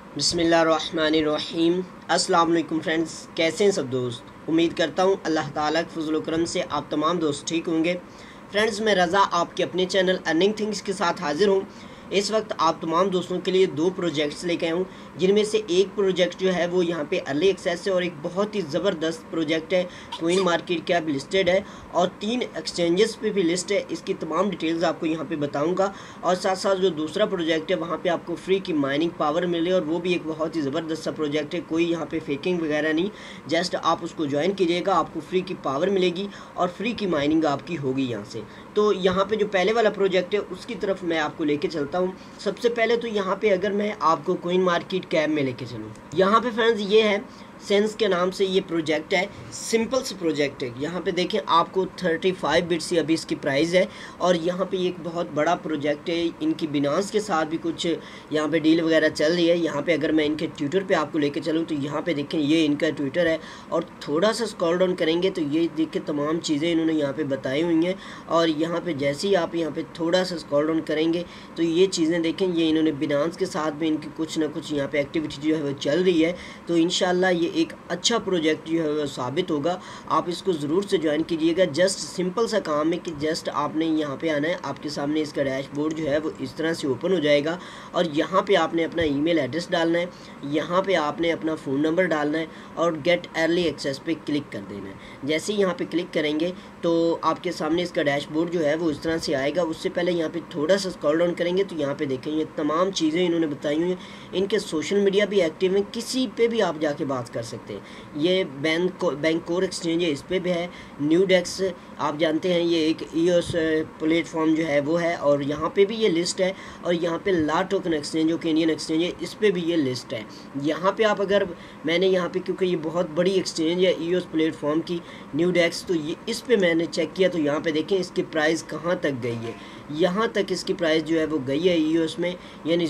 बिस्मिल्लाहिर्रहमानिर्रहीम। अस्सलाम वालेकुम फ्रेंड्स, कैसे हैं सब दोस्त। उम्मीद करता हूँ अल्लाह ताला के फजल करम से आप तमाम दोस्त ठीक होंगे। फ्रेंड्स, मैं रज़ा आपके अपने चैनल अर्निंग थिंग्स के साथ हाजिर हूँ। इस वक्त आप तमाम दोस्तों के लिए दो प्रोजेक्ट्स लेके आया हूँ, जिनमें से एक प्रोजेक्ट जो है वो यहाँ पे अर्ली एक्सेस है और एक बहुत ही ज़बरदस्त प्रोजेक्ट है, कोइन मार्केट कैप लिस्टेड है और 3 एक्सचेंजेस पे भी लिस्ट है। इसकी तमाम डिटेल्स आपको यहाँ पे बताऊँगा और साथ साथ जो दूसरा प्रोजेक्ट है वहाँ पे आपको फ्री की माइनिंग पावर मिले और वो भी एक बहुत ही ज़बरदस्त सा प्रोजेक्ट है। कोई यहाँ पे फेकिंग वगैरह नहीं, जस्ट आप उसको ज्वाइन कीजिएगा, आपको फ्री की पावर मिलेगी और फ्री की माइनिंग आपकी होगी यहाँ से। तो यहाँ पे जो पहले वाला प्रोजेक्ट है उसकी तरफ मैं आपको लेके चलता हूँ। सबसे पहले तो यहाँ पे अगर मैं आपको कोइन मार्केट कैप में लेके चलूँ, यहाँ पे फ्रेंड्स ये है सेंस के नाम से ये प्रोजेक्ट है, सिंपल से प्रोजेक्ट है। यहाँ पे देखें आपको 35 बिट्स ही अभी इसकी प्राइस है और यहाँ पे एक बहुत बड़ा प्रोजेक्ट है। इनकी बिनांस के साथ भी कुछ यहाँ पे डील वगैरह चल रही है। यहाँ पे अगर मैं इनके ट्विटर पे आपको लेके चलूँ तो यहाँ पे देखें ये इनका ट्विटर है और थोड़ा सा स्क्रॉल डाउन करेंगे तो ये देखें तमाम चीज़ें इन्होंने यहाँ पर बताई हुई हैं। और यहाँ पर जैसे ही आप यहाँ पर थोड़ा सा स्क्रॉल डाउन करेंगे तो ये चीज़ें देखें, ये इन्होंने बिनांस के साथ भी इनकी कुछ ना कुछ यहाँ पर एक्टिविटी जो है वो चल रही है। तो इंशाल्लाह ये एक अच्छा प्रोजेक्ट जो है वो साबित होगा। आप इसको ज़रूर से ज्वाइन कीजिएगा। जस्ट सिंपल सा काम है कि जस्ट आपने यहाँ पे आना है, आपके सामने इसका डैशबोर्ड जो है वो इस तरह से ओपन हो जाएगा और यहाँ पे आपने अपना ईमेल एड्रेस डालना है, यहाँ पे आपने अपना फ़ोन नंबर डालना है और गेट अर्ली एक्सेस पे क्लिक कर देना है। जैसे ही यहाँ पे क्लिक करेंगे तो आपके सामने इसका डैशबोर्ड जो है वो इस तरह से आएगा। उससे पहले यहाँ पे थोड़ा सा स्क्रॉल डाउन करेंगे तो यहाँ पे देखें ये तमाम चीज़ें इन्होंने बताई हुई हैं। इनके सोशल मीडिया भी एक्टिव हैं, किसी पे भी आप जाके बात कर सकते हैं। ये बैंक कोर एक्सचेंज है, इस पे भी है। न्यू डेक्स आप जानते हैं ये एक ईओएस प्लेटफॉर्म जो है वो है और यहाँ पे भी ये लिस्ट है। और यहाँ पे ला टोकन एक्सचेंज जो कि इंडियन एक्सचेंज है, इस पे भी ये लिस्ट है। यहाँ पे आप अगर मैंने यहाँ पे क्योंकि ये बहुत बड़ी एक्सचेंज है ईओएस प्लेटफॉर्म की न्यू डेक्स, तो ये इस पे मैंने चेक किया तो यहाँ पे देखें इसकी प्राइस कहाँ तक गई है। यहाँ तक इसकी प्राइस जो है वो गई है ईओएस में, यानी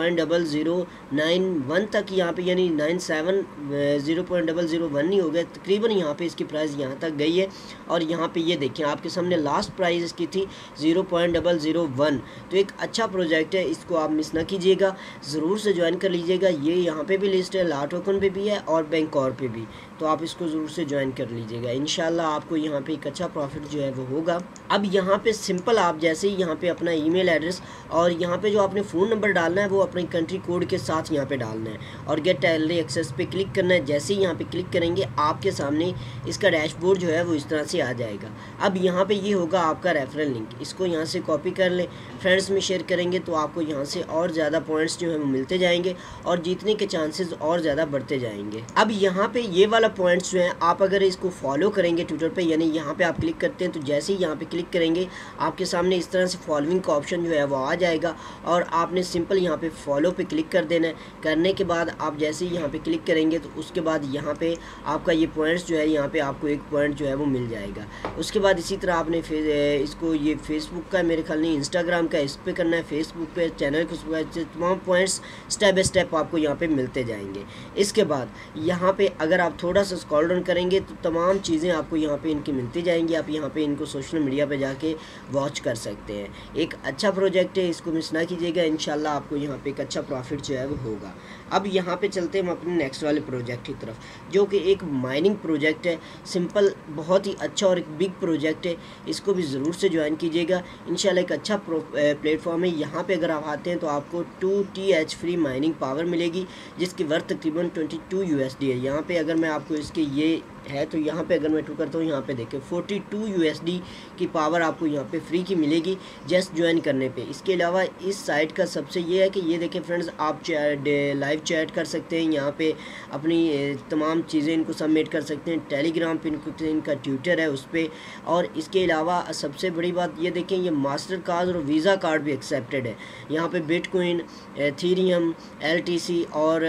0.0091 तक यहाँ पे, यानी 97 0.001 नहीं हो गया, तकरीबन यहाँ पे इसकी प्राइस यहाँ तक गई है। और यहाँ पे ये देखें आपके सामने लास्ट प्राइस इसकी थी 0.001। तो एक अच्छा प्रोजेक्ट है, इसको आप मिस ना कीजिएगा, ज़रूर से ज्वाइन कर लीजिएगा। ये यहाँ पे भी लिस्ट है, ला टोकन पे भी है और बैंक और पे भी, तो आप इसको ज़रूर से ज्वाइन कर लीजिएगा। इंशाल्लाह आपको यहाँ पे एक अच्छा प्रॉफिट जो है वो होगा। अब यहाँ पे सिंपल आप जैसे ही यहाँ पे अपना ईमेल एड्रेस और यहाँ पे जो आपने फ़ोन नंबर डालना है वो अपने कंट्री कोड के साथ यहाँ पे डालना है और गेट अर्ली एक्सेस पे क्लिक करना है। जैसे ही यहाँ पे क्लिक करेंगे आपके सामने इसका डैशबोर्ड जो है वो इस तरह से आ जाएगा। अब यहाँ पे ये होगा आपका रेफरल लिंक, इसको यहाँ से कॉपी कर लें, फ्रेंड्स में शेयर करेंगे तो आपको यहाँ से और ज़्यादा पॉइंट्स जो है वो मिलते जाएंगे और जीतने के चांसेस और ज़्यादा बढ़ते जाएंगे। अब यहाँ पे ये वाला पॉइंट्स जो हैं आप अगर इसको फॉलो करेंगे ट्विटर पे, यानी यहाँ पे आप क्लिक करते हैं तो जैसे ही यहाँ पे क्लिक करेंगे आपके सामने इस तरह से फॉलोइंग का ऑप्शन जो है वो आ जाएगा और आपने सिंपल यहाँ पे फॉलो पे क्लिक कर देना है। करने के बाद आप जैसे ही यहाँ पे क्लिक करेंगे तो उसके बाद यहाँ पे आपका ये पॉइंट्स जो है यहाँ पे आपको एक पॉइंट जो है वो मिल जाएगा। उसके बाद इसी तरह आपने इसको ये फेसबुक का मेरे ख्याल नहीं इंस्टाग्राम का इस पर करना है, फेसबुक पे चैनल को तमाम पॉइंट्स स्टेप बाय स्टेप आपको यहाँ पे मिलते जाएंगे। इसके बाद यहाँ पे अगर आप थोड़ा सा स्क्रॉल डाउन करेंगे तो तमाम चीज़ें आपको यहाँ पे इनकी मिलती जाएंगी। आप यहाँ पे इनको सोशल मीडिया पे जाके वॉच कर सकते हैं। एक अच्छा प्रोजेक्ट है, इसको मिस ना कीजिएगा। इंशाल्लाह आपको यहाँ पे एक अच्छा प्रॉफिट जो है वो होगा। अब यहाँ पे चलते हैं हम अपने नेक्स्ट वाले प्रोजेक्ट की तरफ, जो कि एक माइनिंग प्रोजेक्ट है, सिंपल बहुत ही अच्छा और एक बिग प्रोजेक्ट है। इसको भी ज़रूर से ज्वाइन कीजिएगा। इंशाल्लाह एक अच्छा प्लेटफॉर्म है। यहाँ पे अगर आप आते हैं तो आपको 2 TH फ्री माइनिंग पावर मिलेगी, जिसकी वर्थ तकरीबन 22 USD है। यहाँ पे अगर मैं आपको इसके ये है तो यहाँ पे अगर मैं टू करता हूँ, यहाँ पे देखें 42 USD की पावर आपको यहाँ पे फ्री की मिलेगी जस्ट ज्वाइन करने पे। इसके अलावा इस साइट का सबसे ये है कि ये देखें फ्रेंड्स, आप लाइव चैट कर सकते हैं, यहाँ पे अपनी तमाम चीज़ें इनको सबमिट कर सकते हैं। टेलीग्राम पे इनका ट्विटर है उस पर। और इसके अलावा सबसे बड़ी बात ये देखें, ये मास्टर कार्ड और वीज़ा कार्ड भी एक्सेप्टेड है। यहाँ पे बिटकॉइन, एथेरियम, LTC और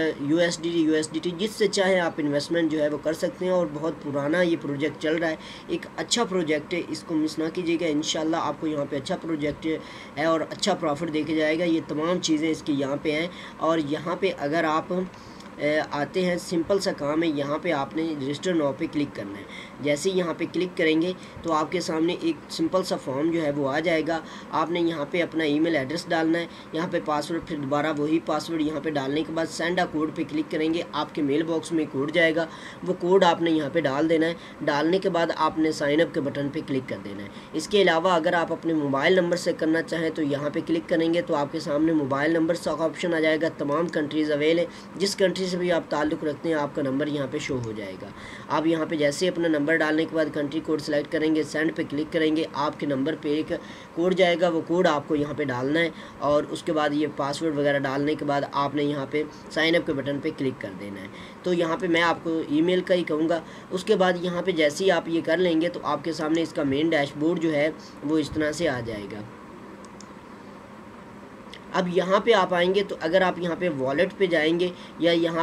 USDT जिससे चाहे आप इन्वेस्टमेंट जो है वो कर सकते हैं। और बहुत पुराना ये प्रोजेक्ट चल रहा है, एक अच्छा प्रोजेक्ट है, इसको मिस ना कीजिएगा। इंशाल्लाह आपको यहाँ पे अच्छा प्रोजेक्ट है और अच्छा प्रॉफिट देखा जाएगा। ये तमाम चीज़ें इसकी यहाँ पे हैं। और यहाँ पे अगर आप आते हैं, सिंपल सा काम है। यहाँ पे आपने रजिस्टर नाउ पे क्लिक करना है। जैसे ही यहाँ पे क्लिक करेंगे तो आपके सामने एक सिंपल सा फॉर्म जो है वो आ जाएगा। आपने यहाँ पे अपना ईमेल एड्रेस डालना है, यहाँ पे पासवर्ड, फिर दोबारा वही पासवर्ड यहाँ पे डालने के बाद सेंड अ कोड पे क्लिक करेंगे। आपके मेल बॉक्स में कोड जाएगा, वो कोड आपने यहाँ पे डाल देना है। डालने के बाद आपने साइन अप के बटन पे क्लिक कर देना है। इसके अलावा अगर आप अपने मोबाइल नंबर से करना चाहें तो यहाँ पे क्लिक करेंगे तो आपके सामने मोबाइल नंबर का ऑप्शन आ जाएगा। तमाम कंट्रीज़ अवेल है, जिस कंट्री से भी आप ताल्लुक़ रखते हैं आपका नंबर यहाँ पे शो हो जाएगा। आप यहाँ पे जैसे अपना नंबर डालने के बाद कंट्री कोड सेलेक्ट करेंगे, सेंड पे क्लिक करेंगे, आपके नंबर पे एक कोड जाएगा, वो कोड आपको यहाँ पे डालना है और उसके बाद ये पासवर्ड वगैरह डालने के बाद आपने यहाँ पे साइन अप के बटन पे क्लिक कर देना है। तो यहाँ पे मैं आपको ईमेल का ही कहूँगा। उसके बाद यहाँ पे जैसे ही आप ये कर लेंगे तो आपके सामने इसका मेन डैशबोर्ड जो है वो इस तरह से आ जाएगा। अब यहाँ पे आप आएंगे तो अगर आप यहाँ पे वॉलेट पे जाएंगे या यहाँ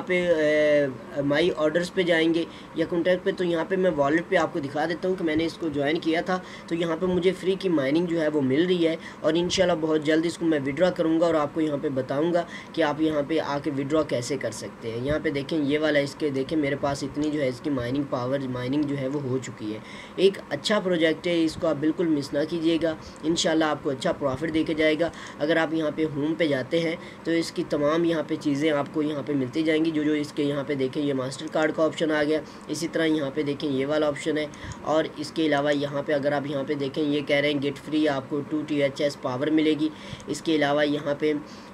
पे माई ऑर्डर्स पे जाएंगे या कॉन्टैक्ट पे, तो यहाँ पे मैं वॉलेट पे आपको दिखा देता हूँ कि मैंने इसको ज्वाइन किया था। तो यहाँ पे मुझे फ्री की माइनिंग जो है वो मिल रही है और इंशाल्लाह बहुत जल्द इसको मैं विड्रॉ करूँगा और आपको यहाँ पे बताऊँगा कि आप यहाँ पे आके विड्रॉ कैसे कर सकते हैं। यहाँ पे देखें ये वाला, इसके देखें मेरे पास इतनी जो है इसकी माइनिंग जो है वो हो चुकी है। एक अच्छा प्रोजेक्ट है, इसको आप बिल्कुल मिस ना कीजिएगा, इंशाल्लाह आपको अच्छा प्रॉफिट दे के जाएगा। अगर आप यहाँ पे होम पे जाते हैं तो इसकी तमाम यहाँ पे चीज़ें आपको यहाँ पे मिलती जाएंगी। जो इसके यहाँ पे देखें ये मास्टर कार्ड का ऑप्शन आ गया, इसी तरह यहाँ पे देखें ये वाला ऑप्शन है। और इसके अलावा यहाँ पे अगर आप यहाँ पे देखें ये कह रहे हैं गेट फ्री आपको 2 THS पावर मिलेगी। इसके अलावा यहाँ पे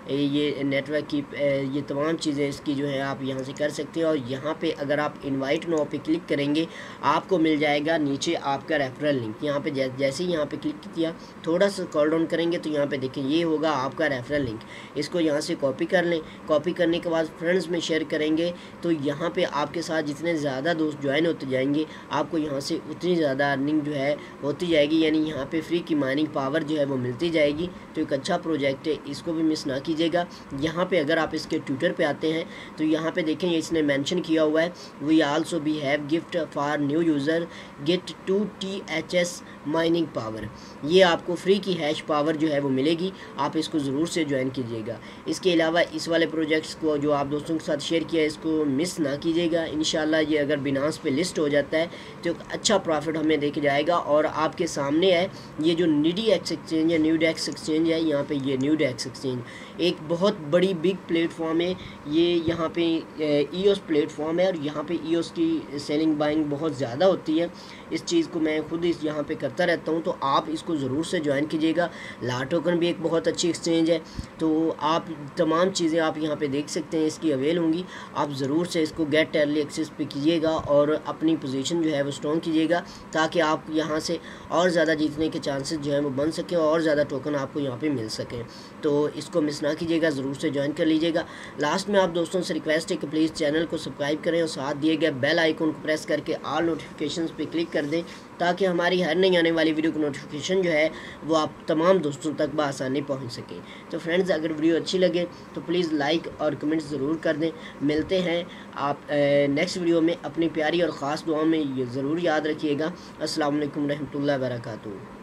ये नेटवर्क की ये तमाम चीज़ें इसकी जो है आप यहाँ से कर सकते हैं। और यहाँ पे अगर आप इनवाइट नाउ पे क्लिक करेंगे आपको मिल जाएगा नीचे आपका रेफरल लिंक। यहाँ पे जैसे ही यहाँ पे क्लिक किया, थोड़ा सा स्क्रॉल डाउन करेंगे तो यहाँ पे देखें ये होगा आपका रेफरल लिंक। इसको यहाँ से कॉपी कर लें। कॉपी करने के बाद फ्रेंड्स में शेयर करेंगे तो यहाँ पे आपके साथ जितने ज़्यादा दोस्त ज्वाइन होते जाएंगे आपको यहाँ से उतनी ज़्यादा अर्निंग जो है होती जाएगी, यानी यहाँ पे फ्री की माइनिंग पावर जो है वो मिलती जाएगी। तो एक अच्छा प्रोजेक्ट है, इसको भी मिस ना कीजिएगा। यहाँ पे अगर आप इसके ट्विटर पे आते हैं तो यहाँ पे देखें इसने मेंशन किया हुआ है we also be have gift for new user get 2 THS mining power. ये आपको फ्री की हैश पावर जो है वो मिलेगी, आप इसको ज़रूर से ज्वाइन कीजिएगा। इसके अलावा इस वाले प्रोजेक्ट्स को जो आप दोस्तों के साथ शेयर किया है इसको मिस ना कीजिएगा। इंशाल्लाह ये अगर बिनांस पे लिस्ट हो जाता है तो एक अच्छा प्रॉफिट हमें देके जाएगा। और आपके सामने है ये जो नीडी एक्स एक्सचेंज है, न्यू डेक्स एक्सचेंज है, यहाँ पे ये न्यू डेक्स एक्सचेंज एक बहुत बड़ी बिग प्लेटफॉर्म है। ये यहाँ पे ईओस प्लेटफॉर्म है और यहाँ पे ईओस की सेलिंग बाइंग बहुत ज़्यादा होती है। इस चीज़ को मैं खुद इस यहाँ पे करता रहता हूँ, तो आप इसको ज़रूर से ज्वाइन कीजिएगा। ला टोकन भी एक बहुत अच्छी एक्सचेंज है, तो आप तमाम चीज़ें आप यहाँ पे देख सकते हैं इसकी अवेल होंगी। आप ज़रूर से इसको गेट अर्ली एक्सेस पे कीजिएगा और अपनी पोजीशन जो है वो स्ट्रॉन्ग कीजिएगा ताकि आप यहाँ से और ज़्यादा जीतने के चांसेस जो है वो बन सकें और ज़्यादा टोकन आपको यहाँ पे मिल सकें। तो इसको मिस ना कीजिएगा, ज़रूर से ज्वाइन कर लीजिएगा। लास्ट में आप दोस्तों से रिक्वेस्ट है कि प्लीज़ चैनल को सब्सक्राइब करें और साथ दिए गए बेल आइकन को प्रेस करके ऑल नोटिफिकेशंस पे क्लिक कर दें ताकि हमारी हर नई आने वाली वीडियो की नोटिफिकेशन जो है वो आप तमाम दोस्तों तक बआसानी पहुंच सके। तो फ्रेंड्स, अगर वीडियो अच्छी लगे तो प्लीज़ लाइक और कमेंट्स ज़रूर कर दें। मिलते हैं आप नेक्स्ट वीडियो में। अपनी प्यारी और ख़ास दुआ में ये ज़रूर याद रखिएगा। अस्सलाम वालेकुम रहमतुल्लाहि व बरकातुहू।